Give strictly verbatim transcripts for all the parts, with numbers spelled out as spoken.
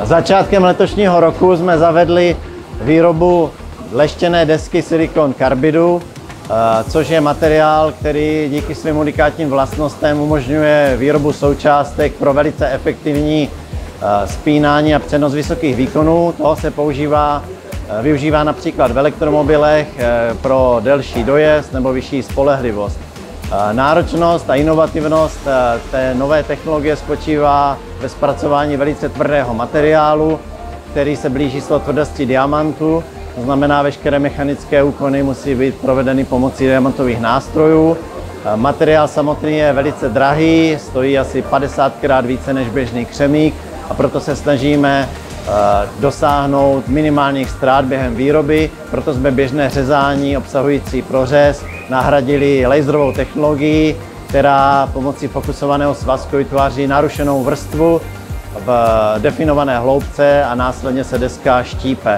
Začátkem letošního roku jsme zavedli výrobu leštěné desky silikon karbidu, což je materiál, který díky svým unikátním vlastnostem umožňuje výrobu součástek pro velice efektivní spínání a přenos vysokých výkonů. Toho se používá, využívá například v elektromobilech pro delší dojezd nebo vyšší spolehlivost. Náročnost a inovativnost té nové technologie spočívá ve zpracování velice tvrdého materiálu, který se blíží svou tvrdosti diamantu. To znamená, veškeré mechanické úkony musí být provedeny pomocí diamantových nástrojů. Materiál samotný je velice drahý, stojí asi padesátkrát více než běžný křemík a proto se snažíme dosáhnout minimálních ztrát během výroby. Proto jsme běžné řezání obsahující prořez nahradili laserovou technologií, která pomocí fokusovaného svazku vytváří narušenou vrstvu v definované hloubce a následně se deska štípe.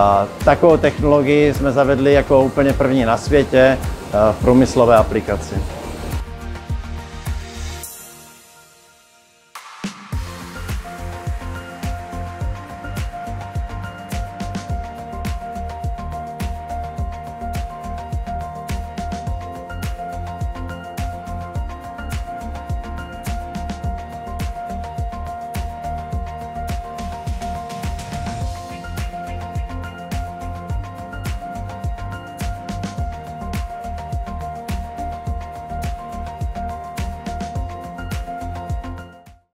Takovou technologii jsme zavedli jako úplně první na světě v průmyslové aplikaci.